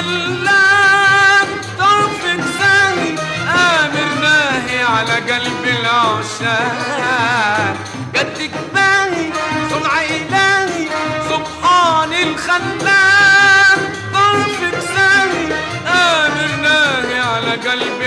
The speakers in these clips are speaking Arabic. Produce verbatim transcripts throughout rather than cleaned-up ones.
الخلاق، طرفك ثاني آمر ناهي على قلب العشاق. قدك باهي صنع إلهي سبحان الخلاق، طرفك ثاني آمر ناهي على قلب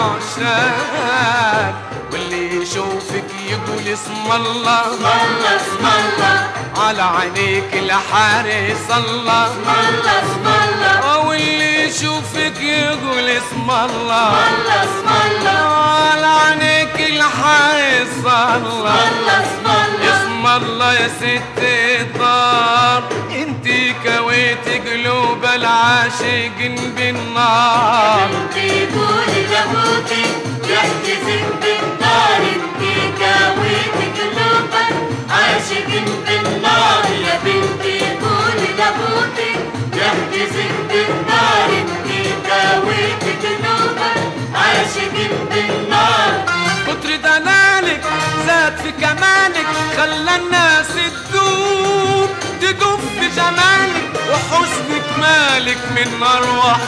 العشاق. واللي يشوفك يقول اسم الله اسم الله اسم الله، على عينيك الحارس الله اسم الله اسم الله، واللي يشوفك يقول اسم الله اسم الله، على عينيك الحارس الله اسم الله، اسم الله يا ست الدار. انتي كويت قلوب العاشقين بالنار. بنتي قولي لابوكي يحتزن بالنار، انتي كويت قلوب العاشقين بالنار. يا بنتي قولي لابوكي يحتزن بالنار، انتي كويت قلوب العاشقين بالنار. كتر دلالك زاد في كمالك، خلى الناس تدوب تدوب في جمالك، وحسنك مالك من أرواح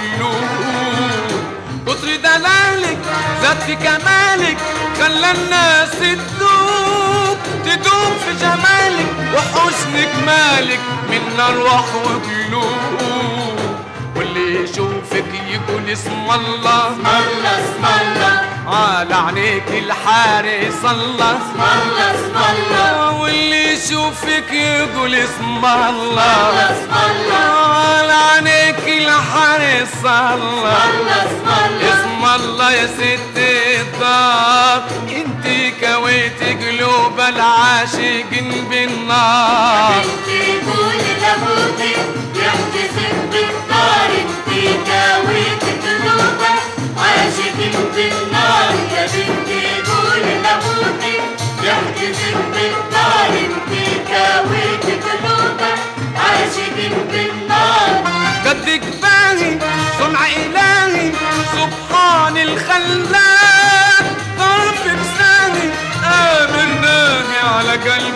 وقلوب. كتر دلالك زاد في كمالك، خلى الناس تدوب تدوب في جمالك، وحسنك مالك من أرواح وقلوب. واللي يشوفك يقول اسم الله اسم الله اسم الله، على عينيك الحارس الله اسم الله اسم الله، واللي يشوفك يقول اسم الله اسم الله، على عينيك الحارس الله اسم الله، اسم الله يا ست الدار. انتي كويت قلوب العاشقين بالنار. بنتي قولي لابوكي يحتزن بالنار، انتي كويت قلوب العاشقين بالنار. يا بنتي قولي لابوكي يحتزن بالنار، انتي كويت قلوب العاشقين بالنار. قدك باهي صنع إلهي سبحان الخلاق، طرفك ثاني آمر ناهي على قلب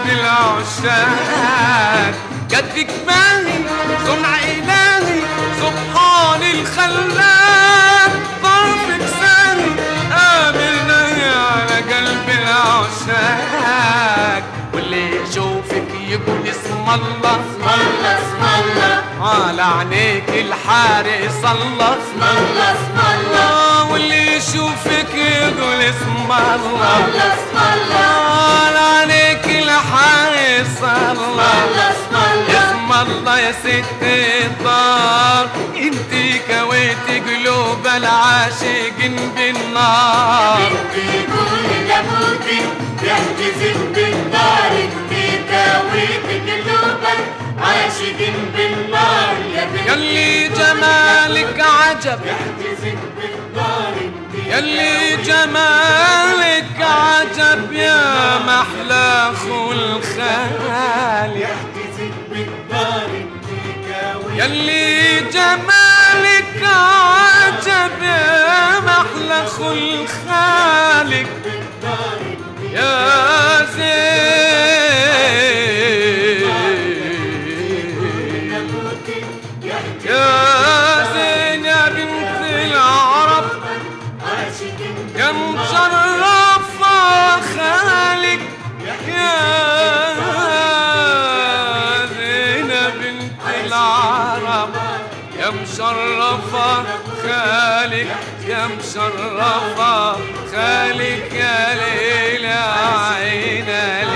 العشاق. قدك باهي صنع إلهي سبحان الخلاق، طرفك ثاني آمر ناهي على قلب العشاق. واللي يشوفك يقول اسم الله اسم الله اسم الله، على عينيك الحارس الله اسم الله اسم الله، واللي يشوفك يقول اسم الله اسم الله، على عينيك الحارس الله اسم الله، اسم الله يا ست الدار. انتي كويت قلوب العاشقين بالنار. بنتي قولي لابوكي يحتزن بالنار، انتي كويت قلوب العاشقين بالنار. يا بنتي يلي جمالك عجب يحتزن بالنار، انتي يلي جمالك عجب يا محلى خلخالي. يحتزن بالنار، انتي كويت يلي جمالك عجب يا محلى خلخالك بالنار، انتي يا زين لابوكي يحتزن يا زين يا بنت العرب عاشقين يا مشرفة خالك يا زين يا بنت العرب يا مشرفة خالك يا مشرفة خالك يا ليلى عين